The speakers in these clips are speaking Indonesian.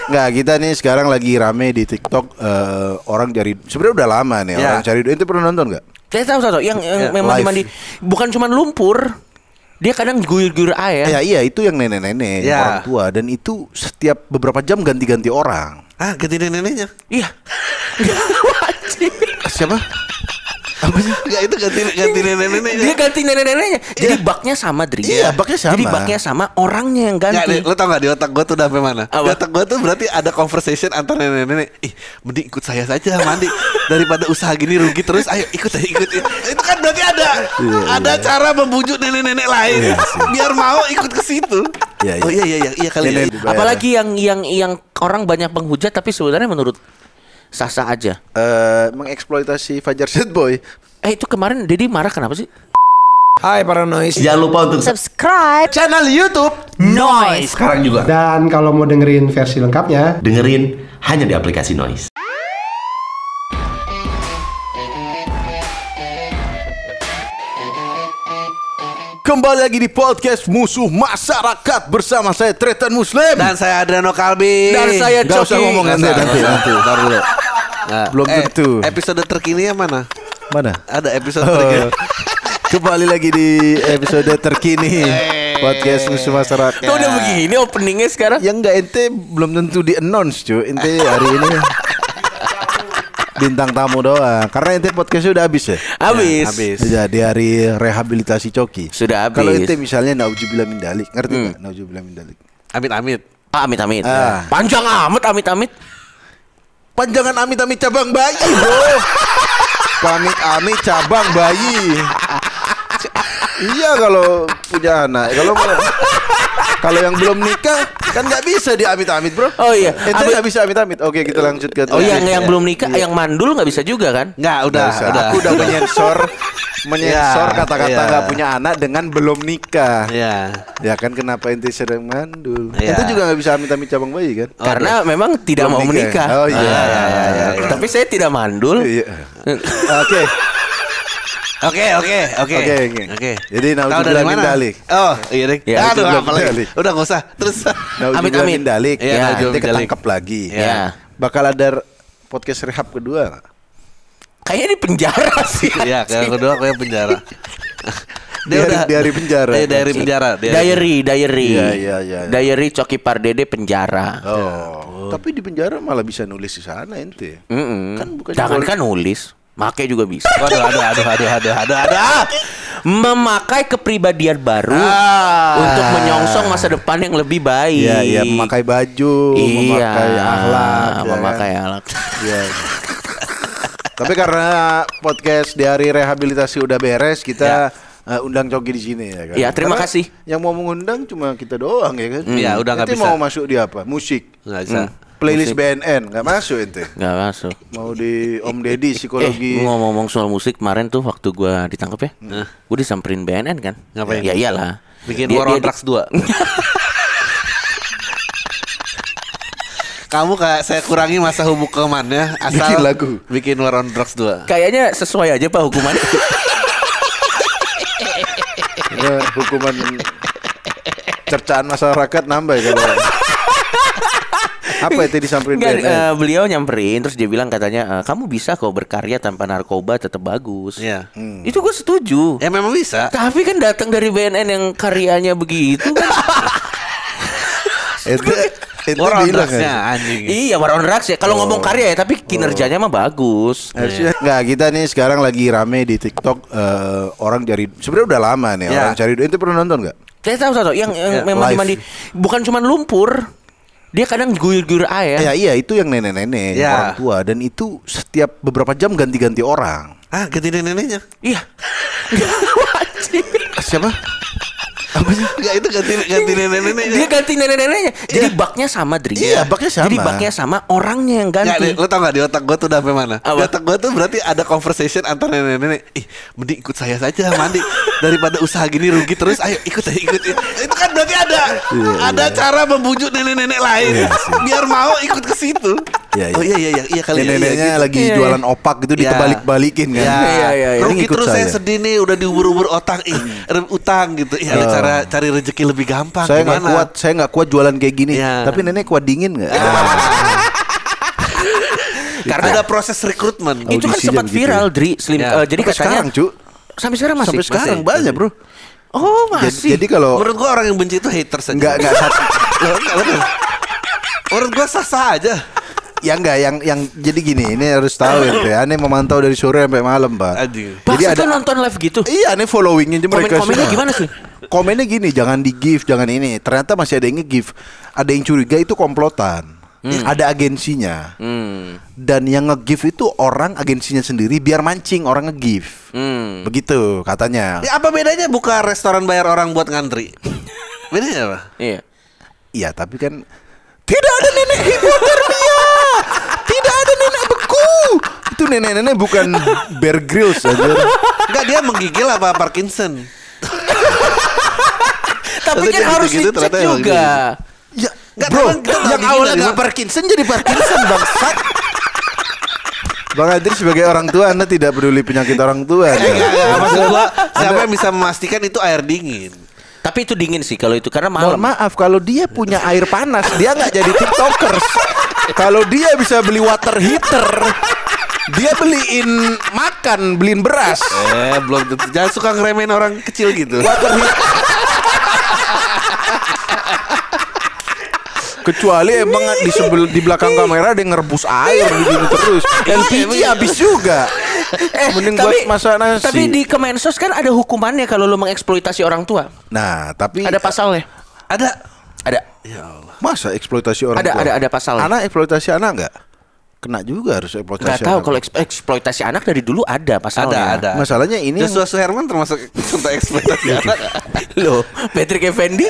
Nggak, kita nih sekarang lagi rame di TikTok, orang cari, sebenarnya udah lama nih orang cari duit. Itu pernah nonton nggak? Saya tahu yang memang mandi, bukan cuma lumpur. Dia kadang guyur-guyur air. Iya, itu yang nenek-nenek, yang orang tua, dan itu setiap beberapa jam ganti-ganti orang. Ah, ganti neneknya? Iya. Siapa? Apa sih? Enggak, itu ganti nenek-neneknya. Dia ganti nenek-neneknya. Jadi baknya sama, Dri. Iya, baknya sama. Jadi baknya sama, orangnya yang ganti. Lo tau gak di otak gue tuh udah sampai mana? Apa? Di otak gue tuh berarti ada conversation antar nenek-nenek. Mending ikut saya saja mandi daripada usaha gini rugi terus. Ayo ikut ya. Itu kan berarti ada cara membujuk nenek-nenek lain biar mau ikut ke situ. Iya. Oh iya kali ya. Apalagi yang orang banyak menghujat tapi sebenarnya menurut sah-sah aja. Mengeksploitasi Fajar Set Boy. Itu kemarin Dedi marah kenapa sih? Hai para noise. Jangan lupa untuk Subscribe channel YouTube Noise sekarang juga. Dan kalau mau dengerin versi lengkapnya, Dengerin hanya di aplikasi Noise. Kembali lagi di podcast Musuh Masyarakat bersama saya Tretan Muslim Dan saya Adriano Kalbi. dan saya Nggak usah Coki. ngomong nanti. Ntar dulu. Nah, Belum tentu. Episode terkini yang mana? Mana? Ada episode terkini. Kembali lagi di episode terkini podcast Musuh Masyarakat. Tuh udah begini openingnya sekarang. Ya enggak, ente belum tentu di announce cuy. Ente hari ini bintang tamu doang. Karena ente podcastnya udah habis ya. Habis. Jadi hari rehabilitasi Coki. Sudah habis. Kalau ente misalnya nauzubillah min dalik, ngerti nggak? Nauzubillah min dalik. Amit-amit. Amit-amit. Ah. Panjang amat amit-amit. Panjangan amit-amit cabang bayi, bro. Pamit-amit cabang bayi. Iya kalau punya anak. Kalau yang belum nikah kan nggak bisa diamit-amit, bro. Oh iya. Ente nggak bisa amit-amit. Oke, kita lanjut ke. Oh yang belum nikah, yang mandul nggak bisa juga kan? Enggak, udah. Aku udah menyensor kata-kata Iya. nggak punya anak dengan belum nikah. Iya. Ya kan, kenapa ente sering mandul? Iya. Ente juga nggak bisa amit-amit cabang bayi kan? Karena memang tidak Belum mau menikah. Oh iya. Tapi saya tidak mandul. Iya. Oke. Oke. Jadi Tahu nauzubillah dari min mana? dalik. Oh, iya deh. Ya, Aduh, nauzubillah apa min lagi? dalik. Udah enggak usah. Terus Nauzubillah Amit-amit. min dalik. Iya, Ya, nauzubillah nanti min dalik. ketangkep lagi. Ya. Bakal ada podcast rehab kedua nggak? Kayaknya di penjara sih. Iya, yang kedua kayak penjara. Dari penjara. Iya, dari penjara. Diary. Iya. Diary Coki Pardede penjara. Oh. Tapi di penjara malah bisa nulis di sana ente. Kan bukan Jangan kan nulis, make juga bisa. Waduh, aduh. Memakai kepribadian baru untuk menyongsong masa depan yang lebih baik. Iya, memakai baju, memakai akhlak, memakai akhlak. Iya. Tapi karena podcast di hari rehabilitasi udah beres, kita undang Coki di sini ya kan. Ya, terima Karena kasih. Yang mau mengundang cuma kita doang ya kan. Iya, udah nggak Ente bisa. mau masuk di apa? Musik. Enggak bisa. Playlist BNN nggak masuk ente. Nggak masuk. Mau di Om Deddy psikologi. Ngomong-ngomong soal musik kemarin tuh waktu gua ditangkap ya, gua disamperin BNN kan. Ngapain? Ya iyalah. Bikin Dia- War on dia- Drugs 2. Kamu kayak saya kurangi masa hukumannya asal Bikin lagu. bikin War on Drugs 2. Kayaknya sesuai aja Pak hukumannya. Ya, hukuman cercaan masyarakat nambah ya kalau. Apa itu disamperin Nggak, BNN? beliau nyamperin terus dia bilang katanya kamu bisa kok berkarya tanpa narkoba tetap bagus. Iya. Itu gue setuju. Ya memang bisa. Tapi kan datang dari BNN yang karyanya begitu kan. Ente War on bilang Drugs-nya kan? anjing. Iya, War on Drugs ya. Kalau ngomong karya ya, tapi kinerjanya mah bagus. Harusnya nggak, kita nih sekarang lagi rame di TikTok, orang cari, sebenarnya udah lama nih orang cari duit. Ente pernah nonton nggak? Saya tahu yang memang live. mandi, bukan cuma lumpur. Dia kadang guyur-guyur air. Iya, itu yang nenek-nenek, yang orang tua, dan itu setiap beberapa jam ganti-ganti orang. Ah, ganti neneknya? Iya. Siapa? Apa sih? Enggak, itu ganti neneknya. Dia ganti nenek-neneknya. Jadi baknya sama, Dri. Iya, baknya sama. Jadi baknya sama, orangnya yang Enggak, ganti. lo tau gak di otak gue tuh udah sampai mana? Apa? Di otak gue tuh berarti ada conversation antar nenek-nenek. Mending ikut saya saja mandi daripada usaha gini rugi terus. Ayo ikut ya. Itu kan berarti ada cara membujuk nenek-nenek lain biar mau ikut ke situ. Iya, Oh iya kali ya. Neneknya Iya, lagi Iya, jualan opak gitu Iya. ditebalik-balikin kan. Iya. Rugi Ini ikut terus saya saya. sedih nih udah diubur-ubur utang gitu. Iya, ada cara cari rezeki lebih gampang. Saya nggak kuat jualan kayak gini. Iya. Tapi nenek kuat dingin nggak? Karena ada proses rekrutmen. Itu kan Audisi sempat begitu viral, ya. Dri. Slim. Ya. Jadi Sampai katanya sekarang, Cu. sampai sekarang masih. Sampai sekarang masih. banyak, Bro. Oh masih. Jadi kalau Menurut gua orang yang benci itu haters aja. nggak satu. Menurut gua sah-sah aja. Ya enggak yang jadi gini, ini harus tahu itu ya. Aneh memantau dari sore sampai malam, Pak. Aduh. Jadi Jadi ada nonton live gitu. iya, aneh followingnya aja mereka. Komen-komennya semua. gimana sih? Komennya gini, jangan di give, jangan ini. Ternyata masih ada yang nge-give. Ada yang curiga itu komplotan. Ada agensinya. Dan yang nge-give itu orang agensinya sendiri biar mancing orang nge-give. Begitu katanya. Ya, apa bedanya buka restoran bayar orang buat ngantri? Bedanya apa? Iya. Iya, tapi kan tidak ada nenek hipotermia. Tidak ada nenek beku. Itu nenek-nenek bukan Bear Grylls aja. Enggak, dia menggigil apa Parkinson? Tapi kan Ternyata harus gitu-gitu dicek ternyata emang juga. Ya, Nggak, bro, tapi kita yang gigi awalnya dari nggak mana? Parkinson jadi Parkinson, bangsat. Bang Adri sebagai orang tua, Anda tidak peduli penyakit orang tua. Enggak, maksud gua siapa yang bisa memastikan itu air dingin? Tapi itu dingin sih kalau itu karena Mohon malam. maaf, kalau dia punya air panas, dia nggak jadi tiktokers. Kalau dia bisa beli water heater, dia beliin beras. Belum tentu. Jangan suka ngeremehin orang kecil gitu. Water heater. Kecuali emang di belakang kamera ada yang ngerebus air begini terus. LPG habis juga. Mending buat masak nasi. Tapi di Kemensos kan ada hukumannya kalau lu mengeksploitasi orang tua. Nah, tapi Ada pasalnya. Ada. Ada. masa eksploitasi orang Ada, tua? ada pasalnya. Anak eksploitasi anak enggak? Kena juga harus eksploitasi Nggak tahu anak. kalau eksploitasi anak dari dulu ada pasalnya. Ada. Masalahnya ini Joshua Suherman termasuk contoh eksploitasi anak. Loh, Patrick Effendi.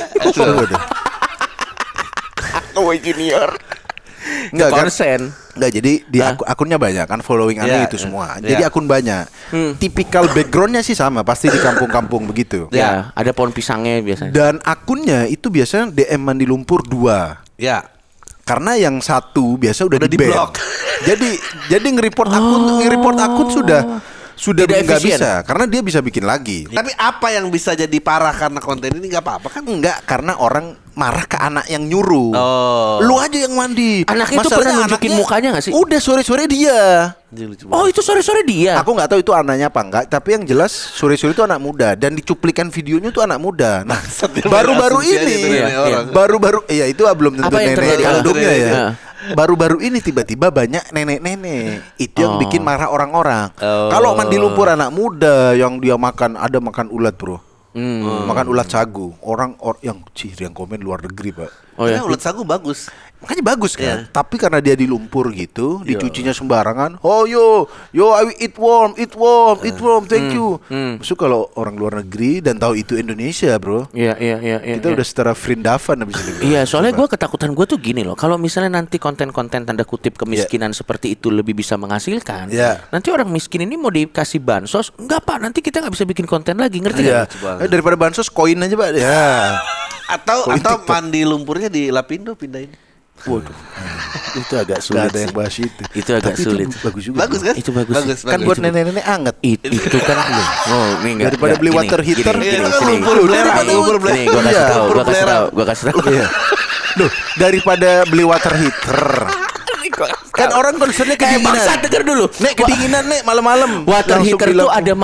Kowe Junior. enggak kan? Konsen. Enggak, jadi di akunnya banyak kan, following Iya, aneh itu semua. iya. Jadi akun banyak. Tipikal backgroundnya sih sama, pasti di kampung-kampung begitu. Ya, ada pohon pisangnya biasanya. Dan akunnya itu biasanya DM Mandi Lumpur 2. Ya. Karena yang satu biasa udah Udah di-ban. di-block. jadi nge-report akun sudah Tidak nggak efisien. bisa karena dia bisa bikin lagi. Tapi apa yang bisa jadi parah karena konten ini nggak apa-apa kan? Enggak, karena orang marah ke anak yang nyuruh. Oh. Lu aja yang mandi. Anak itu pernah nunjukin mukanya nggak sih? Udah sore-sore dia. Oh, itu sore-sore dia. Aku nggak tahu itu anaknya apa enggak, tapi yang jelas sore-sore itu anak muda dan dicuplikan videonya itu anak muda. Nah, baru-baru asumsi aja ini, itu nenek orang. baru-baru iya itu belum tentu Apa yang nenek terjadi? kandungnya ya. Iya. Baru-baru ini tiba-tiba banyak nenek-nenek. Itu yang bikin marah orang-orang. Oh. Kalau Mandi Lumpur anak muda yang dia makan ulat, Bro. Makan ulat sagu. Yang komen luar negeri, Pak. Oh ya. Karena ulat sagu bagus. Makanya bagus kan. Iya. Tapi karena dia di lumpur gitu, dicucinya sembarangan. Oh yo, I will eat warm, thank you. Maksud kalau orang luar negeri dan tahu itu Indonesia, Bro. Iya. Kita udah setara Vrindavan habis ini. Iya, soalnya gue ketakutan gue tuh gini loh. Kalau misalnya nanti konten-konten tanda kutip kemiskinan seperti itu lebih bisa menghasilkan, Iya. nanti orang miskin ini mau dikasih bansos, enggak Pak, nanti kita nggak bisa bikin konten lagi, ngerti Iya. nggak? Daripada bansos koin aja, Pak. Ya. Atau TikTok. mandi lumpurnya di Lapindo pindahin. Waduh. Itu agak sulit ada yang bahas itu. Itu agak Tapi sulit. Bagus juga. Bagus Bro. kan? Itu bagus. Kan buat nenek-nenek anget. Itu kan oh, ini enggak. Daripada beli water heater. Itu kan Sini. lumpur belerang, lumpur belerang. Nih, gue kasih Iya, tahu, lumpur belerang. gue kasih tahu. Iya. Loh, daripada beli water heater. Kan orang concernnya Kayak kedinginan. bangsa denger dulu. Nek kedinginan nek malam-malam. Water Langsung heater itu bilang, ada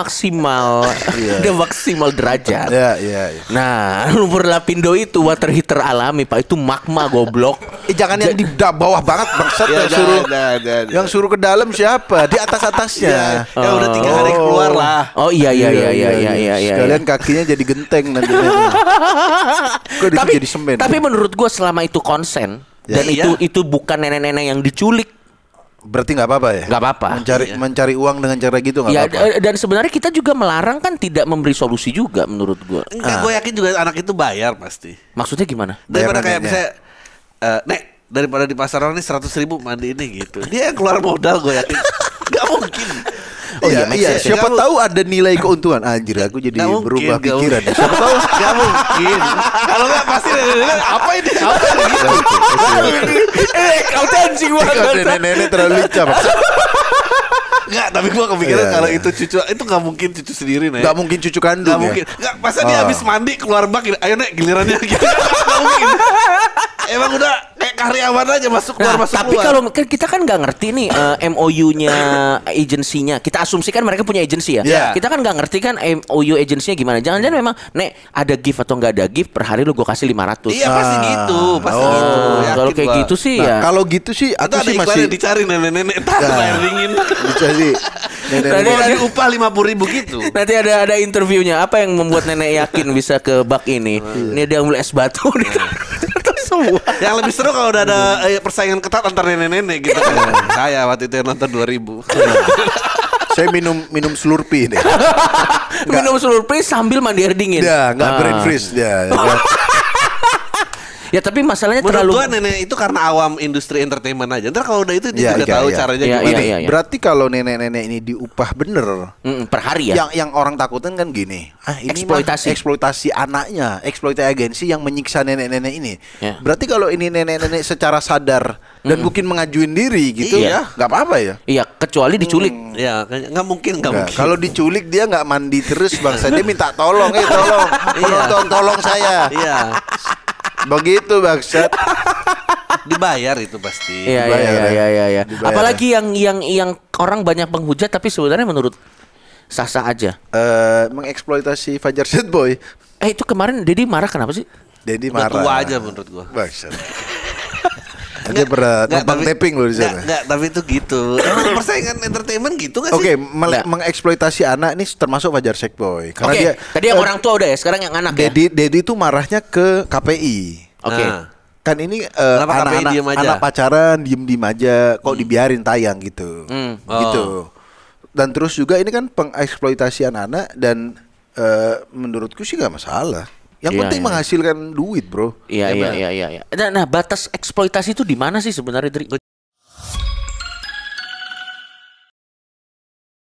maksimal derajat. iya. Nah, lumpur Lapindo itu water heater alami, Pak. Itu magma goblok. Jangan yang di bawah banget bangsat Ya, yang suruh. jangan. Yang suruh ke dalam siapa? Di atas-atasnya. Ya udah 3 hari keluar lah. Oh iya. Sekalian kakinya jadi genteng nanti. Kok Tapi jadi semen. tapi menurut gua selama itu konsen dan iya. itu bukan nenek-nenek yang diculik, Berarti nggak apa-apa ya? nggak apa-apa. Mencari uang dengan cara gitu nggak Ya, apa-apa. dan sebenarnya kita juga melarang kan tidak memberi solusi juga menurut gua. Enggak, gue yakin juga anak itu bayar pasti. Maksudnya gimana? Daripada Bayar kayak neneknya. misalnya Nek, daripada di pasar orang ini 100.000 mandi ini gitu. Dia yang keluar modal gue yakin. Gak mungkin. Oh iya, make iya. sense. Siapa Nggak tahu ada nilai keuntungan. Anjir, aku jadi Nggak mungkin, berubah nggak pikiran. mungkin. Siapa tahu Gak mungkin. Kalau nggak pasti nenek-nenek apa ini? Apa ini gitu. Kau tadi Anjing banget. Nenek-nenek terlalu lincah. Enggak, tapi gua kepikiran Iya, kalau iya. itu cucu itu nggak mungkin cucu sendiri, Nek. Nggak mungkin cucu kandung Nggak mungkin. Nggak, masa dia Oh. habis mandi keluar bak, ayo Nek gilirannya gitu. Nggak mungkin. Emang udah kayak karyawan aja masuk keluar Nah, masuk tapi keluar. kalau kan kita kan nggak ngerti nih MOU-nya agensinya. Kita asumsikan mereka punya agensi ya. Iya. Kita kan nggak ngerti kan MOU agensinya gimana. Jangan-jangan memang Nek ada gift atau nggak ada gift per hari lu gue kasih 500. Iya pasti gitu, pasti Oh. gitu. Yakin Kalau kayak gua. gitu sih Nah, ya. kalau gitu sih Itu aku ada sih iklan masih yang dicari nenek-nenek entar air dingin. dicari nenek-nenek. Mau diupah 50.000 gitu. Nanti ada interviewnya. Apa yang membuat nenek yakin bisa ke bak ini? Ini dia ambil es batu nih. Terus semua. Yang lebih seru kalau udah ada persaingan ketat antar nenek-nenek gitu kan. Saya waktu itu yang nonton 2000. Saya minum Slurpee deh. Minum Slurpee sambil mandi air dingin. Dia nggak Ah. brain freeze dia. Ya tapi masalahnya Menurut terlalu gua nenek itu karena awam industri entertainment aja. Ntar kalau udah itu dia Iya, juga iya, tahu iya. caranya Iya, gimana. iya. Berarti kalau nenek-nenek ini diupah bener, per hari ya. yang orang takutin kan gini, ini Eksploitasi. mah eksploitasi anaknya, eksploitasi agensi yang menyiksa nenek-nenek ini. Ya. Berarti kalau ini nenek-nenek secara sadar dan mungkin mengajuin diri gitu, Iya. nggak apa-apa ya. Iya, kecuali diculik. Ya, nggak mungkin, nggak Nggak. mungkin. Kalau diculik dia nggak mandi terus bangsa, dia minta tolong, tolong, penonton tolong saya. Iya, Begitu bangsat. dibayar itu pasti. Iya, Dibayar ya. iya. Dibayar. Apalagi yang orang banyak menghujat tapi sebenarnya menurut sah-sah aja. Mengeksploitasi Fajar Set Boy. Itu kemarin Dedi marah kenapa sih? Dedi Udah marah. tua aja menurut gua. Bangsat. Dia pernah numpang taping loh di sana. Nggak, tapi itu gitu. Emang persaingan entertainment gitu nggak Oke, sih? mengeksploitasi anak ini termasuk Fajar Set Boy. Karena Oke, dia tadi yang orang tua udah ya, sekarang yang anak ya. Dedi tuh marahnya ke KPI. Oke. Nah, Kan ini Kenapa KPI anak-anak diem aja? anak pacaran diem aja, kok dibiarin tayang gitu, gitu. Dan terus juga ini kan pengeksploitasi anak-anak dan menurutku sih nggak masalah. Yang Iya, penting iya. menghasilkan duit, bro. Iya. Nah, batas eksploitasi itu di mana sih sebenarnya, Dri?